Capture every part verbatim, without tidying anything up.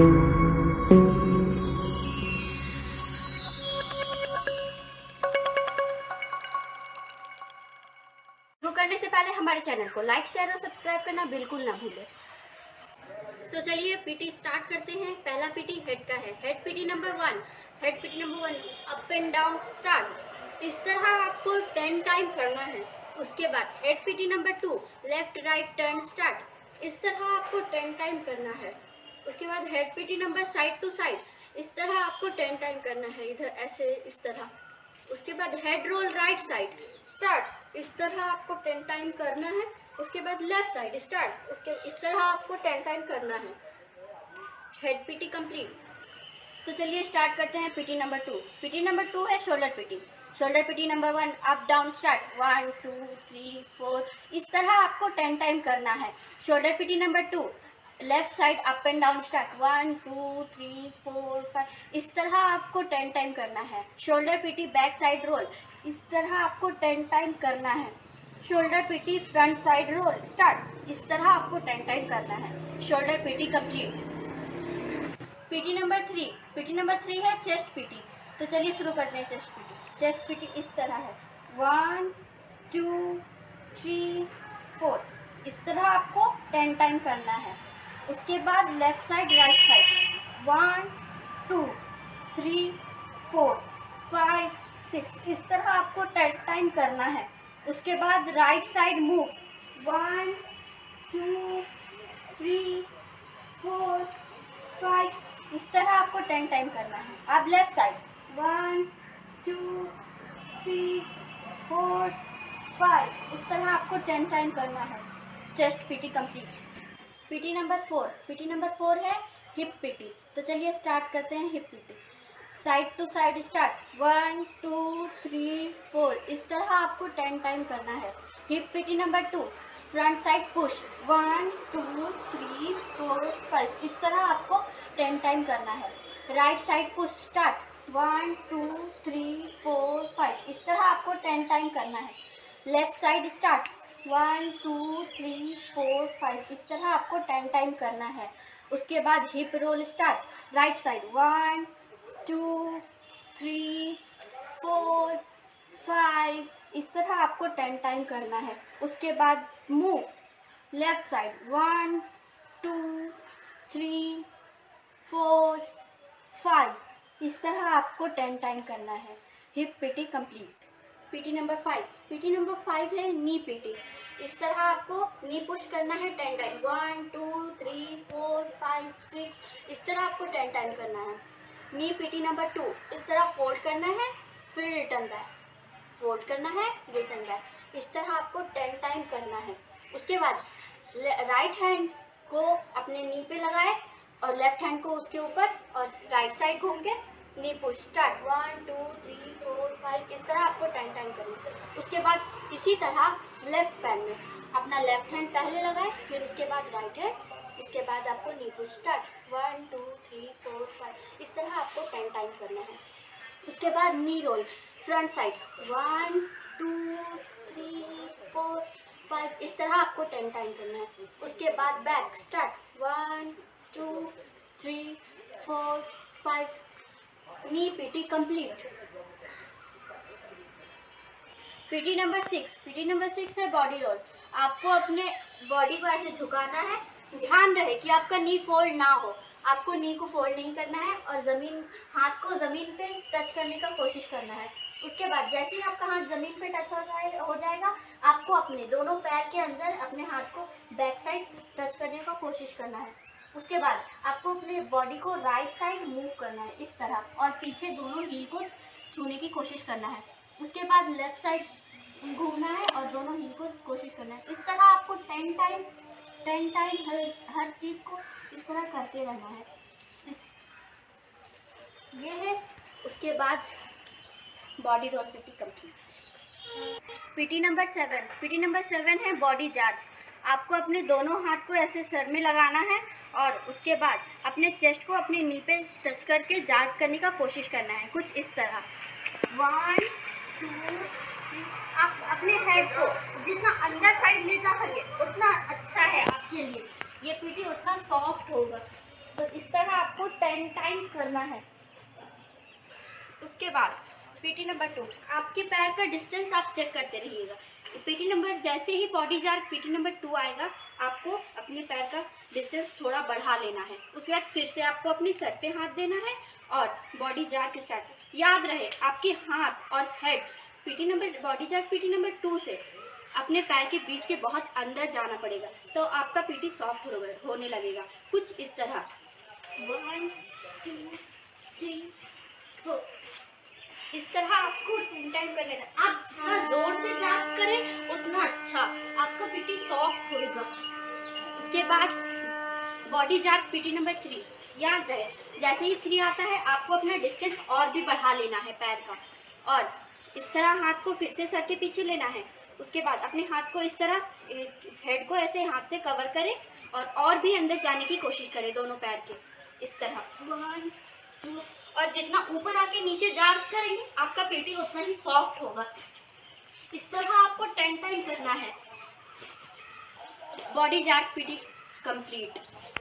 शुरू करने से पहले हमारे चैनल को लाइक शेयर और सब्सक्राइब करना बिल्कुल ना भूलें। तो चलिए पीटी स्टार्ट करते हैं। पहला पीटी हेड का है। Head PT number one. Head PT number one up and down start. इस तरह आपको टेन टाइम करना है। उसके बाद head PT number two left right turn start. इस तरह आपको टेन टाइम करना है। उसके बाद head PT number side to side. इस तरह आपको टेन टाइम करना है, इधर ऐसे इस तरह। उसके बाद head roll right side start. इस तरह आपको टेन टाइम करना है। उसके बाद लेफ्ट साइड स्टार्ट। उसके इस तरह आपको टेन टाइम करना है। Head PT complete. तो चलिए स्टार्ट करते हैं PT number two. PT number two है shoulder PT. Shoulder PT number one up down start. One two three four. इस तरह आपको टेन टाइम करना है। Shoulder PT number two left side up and down start. One two three four five. इस तरह आपको ten time करना है। Shoulder PT back side roll. इस तरह आपको टेन टाइम करना है। Shoulder PT front side roll start. इस तरह आपको टेन टाइम करना है। Shoulder PT complete. PT number three. PT number three है चेस्ट पीटी। तो चलिए शुरू करते हैं चेस्ट पीटी। चेस्ट पीटी इस तरह है। One two three four. इस तरह आपको टेन टाइम करना है। उसके बाद left side right side. One two three four five six. इस तरह आपको टेन टाइम करना है। उसके बाद right side move. One two three four five. इस तरह आपको टेन टाइम करना है। अब left side one two three four five. इस तरह आपको टेन टाइम करना है। Chest PT complete. PT number four. PT number four है हिप पीटी। तो चलिए स्टार्ट करते हैं hip PT. Side to side start. One two three four. इस तरह आपको टेन टाइम करना है। Hip PT number two front side push. One two three four five. इस तरह आपको टेन टाइम करना है। Right side push start. One two three four five. इस तरह आपको टेन टाइम करना है। Left side start. One two three four five. इस तरह आपको टेन टाइम करना है। उसके बाद hip roll start. Right side one two three four five. इस तरह आपको टेन टाइम करना है। उसके बाद move left side one two three four five. इस तरह आपको टेन टाइम करना है। Hip PT complete. PT number five. PT number five है नी पीटी। इस तरह आपको नी पुश करना है ten time. One two three four five six. इस तरह आपको टेन टाइम करना है। नी पीटी नंबर टू इस तरह फोल्ड करना है, फिर रिटर्न बैक, फोल्ड करना है, रिटर्न बैक। इस तरह आपको टेन टाइम करना है। उसके बाद राइट हैंड को अपने नी पे लगाए और लेफ्ट हैंड को उसके ऊपर और राइट साइड घूम के knee push start. One two three four five. इस तरह आपको टेन टाइम करना है। उसके बाद इसी तरह लेफ्ट पैर में अपना लेफ्ट हैंड पहले लगाए, फिर उसके बाद राइट हैंड, उसके बाद आपको knee push start. One two three four five. इस तरह आपको टेन टाइम करना है। उसके बाद knee roll front side one two three four five. इस तरह आपको टेन टाइम करना है। उसके बाद back start. One two three four five. Knee PT complete. PT number six. PT number six है बॉडी रोल। आपको अपने बॉडी को ऐसे झुकाना है। ध्यान रहे कि आपका नी फोल्ड ना हो। आपको नी को फोल्ड नहीं करना है और ज़मीन हाथ को ज़मीन पे टच करने का कोशिश करना है। उसके बाद जैसे ही आपका हाथ ज़मीन पे टच हो जाए हो जाएगा आपको अपने दोनों पैर के अंदर अपने हाथ को बैक साइड टच करने का कोशिश करना है। उसके बाद आपको अपने बॉडी को राइट साइड मूव करना है इस तरह, और पीछे दोनों हील को छूने की कोशिश करना है। उसके बाद लेफ्ट साइड घूमना है और दोनों हील को कोशिश करना है। इस तरह आपको टेन टाइम टेन टाइम हर हर चीज़ को इस तरह करते रहना है। इस ये है। उसके बाद body roll PT complete. PT number seven. PT number seven है बॉडी जार। आपको अपने दोनों हाथ को ऐसे सर में लगाना है और उसके बाद अपने चेस्ट को अपने नी पे टच करके जार करने का कोशिश करना है कुछ इस तरह। One two three. आप अपने हेड को जितना अंदर साइड ले जा सके उतना अच्छा है आपके लिए। ये पीटी उतना सॉफ्ट होगा। तो इस तरह आपको टेन टाइम करना है। उसके बाद पीटी नंबर टू, आपके पैर का डिस्टेंस आप चेक करते रहिएगा। पीटी नंबर जैसे ही body jar PT number two आएगा, आपको अपने पैर का डिस्टेंस थोड़ा बढ़ा लेना है। उसके बाद फिर से आपको अपनी सर पे हाथ देना है और बॉडी जार के स्टार्ट। याद रहे, आपके हाथ और head PT number body jar PT number two से अपने पैर के बीच के बहुत अंदर जाना पड़ेगा, तो आपका पीटी सॉफ्ट हो, होने लगेगा। कुछ इस तरह वन टू थ्री फोर, इस तरह आपको टेन टाइम कर लेना। आप जितना जोर से जाप करें उतना अच्छा आपका पीटी सॉफ्ट होगा। उसके बाद body jar PT number three, याद रहे जैसे ही थ्री आता है आपको अपना डिस्टेंस और भी बढ़ा लेना है पैर का, और इस तरह हाथ को फिर से सर के पीछे लेना है। उसके बाद अपने हाथ को इस तरह हेड को ऐसे हाथ से कवर करें और और भी अंदर जाने की कोशिश करें दोनों पैर के, इस तरह वन टू, और जितना ऊपर आके नीचे जा करेंगे आपका पीटी उतना ही सॉफ्ट होगा। इस तरह आपको टेन टाइम करना है। Body jar PT complete.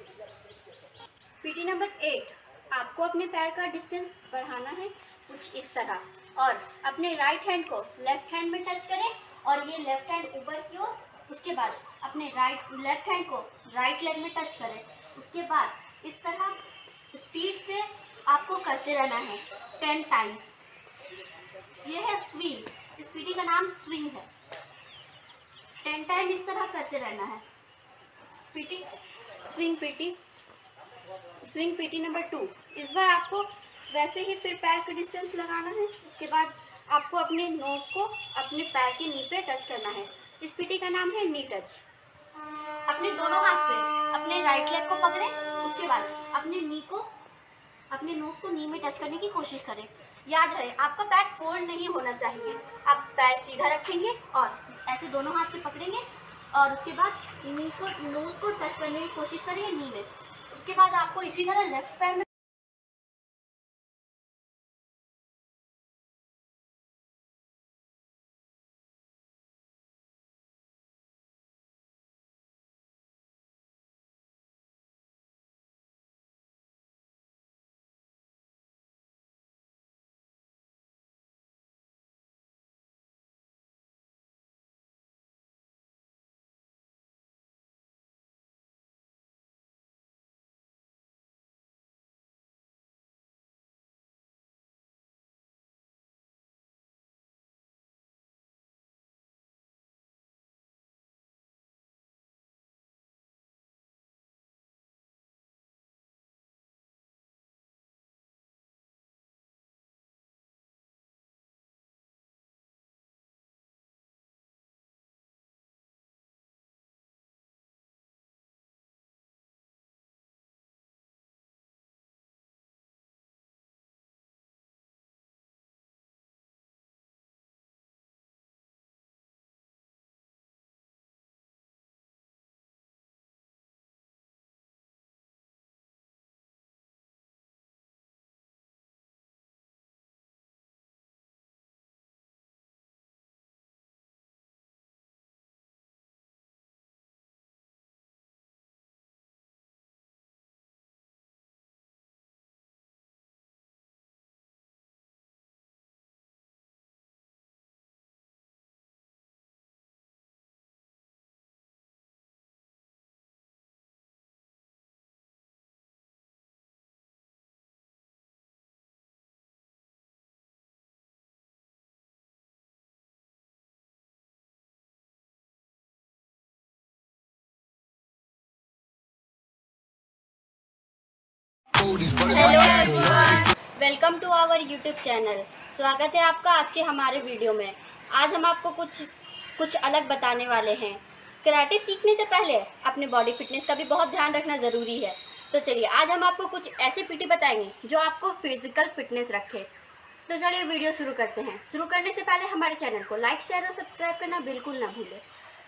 PT number eight, आपको अपने पैर का डिस्टेंस बढ़ाना है कुछ इस तरह, और अपने राइट हैंड को लेफ्ट हैंड में टच करें और ये लेफ्ट हैंड ऊपर की ओर। उसके बाद अपने राइट लेफ्ट हैंड को राइट लेग में टच करें। उसके बाद इस तरह स्पीड से आपको करते रहना है टेन टाइम। ये है स्विंग, इस पीटी का नाम स्विंग है। टेन टाइम इस तरह करते रहना है। PT swing PT swing PT number two, इस बार आपको वैसे ही फिर पैर का डिस्टेंस लगाना है। उसके बाद आपको अपने नोज को अपने पैर के नी पे टच करना है। इस पीटी का नाम है नी टच। अपने दोनों हाथ से अपने राइट लेग को पकड़ें। उसके बाद अपने नी को अपने नोज को नी में टच करने की कोशिश करें। याद रहे आपका पैर फोल्ड नहीं होना चाहिए। आप पैर सीधा रखेंगे और ऐसे दोनों हाथ से पकड़ेंगे और उसके बाद नी को नोज को टच करने की कोशिश करेंगे नी में। उसके बाद आपको इसी तरह लेफ्ट पैर में hello, welcome to our YouTube channel. स्वागत है आपका आज के हमारे वीडियो में। आज हम आपको कुछ कुछ अलग बताने वाले हैं। कराटे सीखने से पहले अपने बॉडी फिटनेस का भी बहुत ध्यान रखना ज़रूरी है। तो चलिए आज हम आपको कुछ ऐसे पीटी बताएंगे जो आपको फिजिकल फिटनेस रखे। तो चलिए वीडियो शुरू करते हैं। शुरू करने से पहले हमारे चैनल को लाइक शेयर और सब्सक्राइब करना बिल्कुल ना भूलें।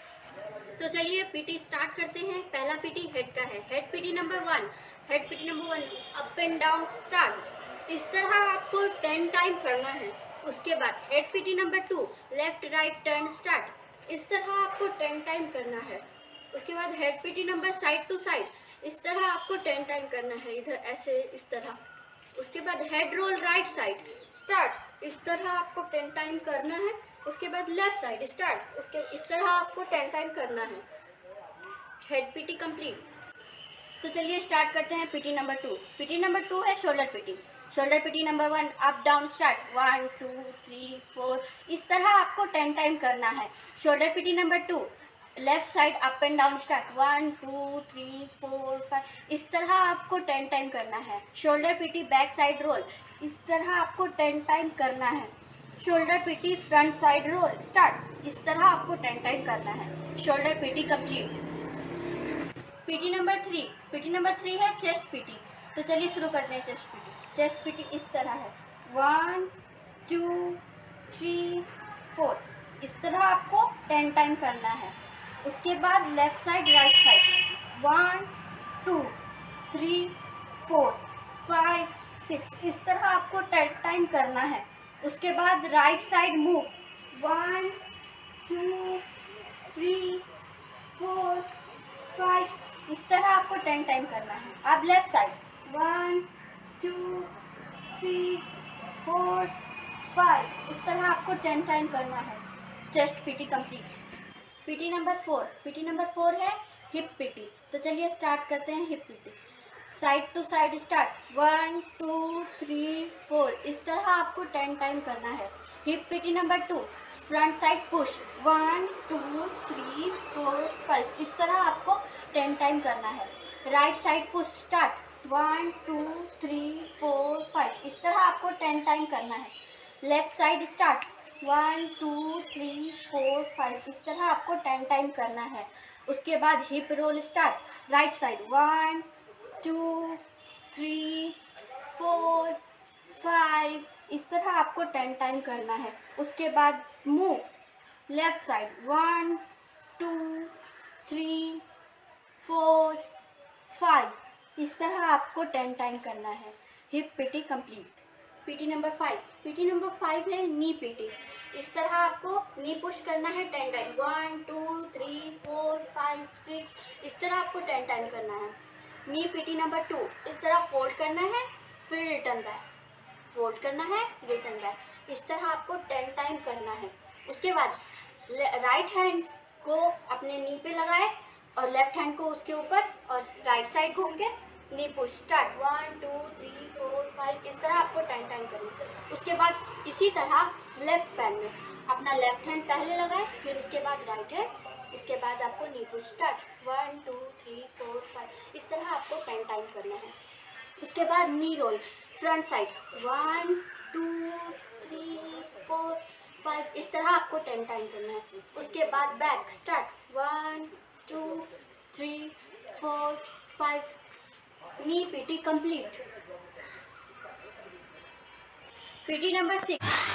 तो चलिए पीटी स्टार्ट करते हैं। पहला पीटी हेड का है। Head PT number one. Head PT number one, up and down start. इस तरह आपको टेन टाइम करना है। उसके बाद head PT number two, left right turn start. इस तरह आपको टेन टाइम करना है। उसके बाद head PT number side to side. इस तरह आपको टेन टाइम करना है, इधर ऐसे इस तरह। उसके बाद head roll right side start, इस तरह आपको टेन टाइम करना है। उसके बाद लेफ्ट साइड स्टार्ट, उसके इस तरह आपको टेन टाइम करना है। Head PT complete. तो चलिए स्टार्ट करते हैं PT number two. PT number two है shoulder PT. Shoulder PT number one up down start, one two three four, इस तरह आपको टेन टाइम करना है। Shoulder PT number two left side up and down start, one two three four five, इस तरह आपको ten time करना है। Shoulder PT back side roll, इस तरह आपको टेन टाइम करना है। Shoulder PT front side roll start, इस तरह आपको टेन टाइम करना है। Shoulder PT complete. PT number three. PT number three है चेस्ट पीटी। तो चलिए शुरू करते हैं चेस्ट पीटी। चेस्ट पीटी इस तरह है, वन टू थ्री फोर, इस तरह आपको टेन टाइम करना है। उसके बाद left side right side, one two three four five six, इस तरह आपको टेन टाइम करना है। उसके बाद right side move, one two three four five, इस तरह आपको टेन टाइम करना है। अब left side, one two three four five, इस तरह आपको टेन टाइम करना है। Chest PT complete. PT number four. PT number four है हिप पीटी। तो चलिए स्टार्ट करते हैं hip PT. Side to side start, one two three four, इस तरह आपको टेन टाइम करना है। Hip PT number two front side push, one two three four five, इस तरह आपको टेन टाइम करना है। Right side push start, one two three four five, इस तरह आपको टेन टाइम करना है। Left side start, one two three four five, इस तरह आपको टेन टाइम करना है। उसके बाद hip roll start, right side, one two three four five, इस तरह आपको टेन टाइम करना है। उसके बाद move left side, one two three four five, इस तरह आपको टेन टाइम करना है। Hip PT complete. PT number five. PT number five है नी पीटी। इस तरह आपको नी पुश करना है ten time, one two three four five six, इस तरह आपको टेन टाइम करना है। नी पीटी नंबर टू, इस तरह फोल्ड करना है फिर रिटर्न बैक, फोल्ड करना है रिटर्न बैक, इस तरह आपको टेन टाइम करना है। उसके बाद राइट हैंड को अपने नी पे लगाए और लेफ्ट हैंड को उसके ऊपर और राइट साइड घूम के knee push start, one two three four five, इस तरह आपको टेन टाइम करना है। उसके बाद इसी तरह लेफ्ट पैर में अपना लेफ्ट हैंड पहले लगाए फिर उसके बाद राइट हैंड, उसके बाद आपको knee push start, one two three four five, इस तरह आपको टेन टाइम करना है। उसके बाद knee roll front side, one two three four five, इस तरह आपको टेन टाइम करना है। उसके बाद back start, one two three four five, knee PT complete. PT number six.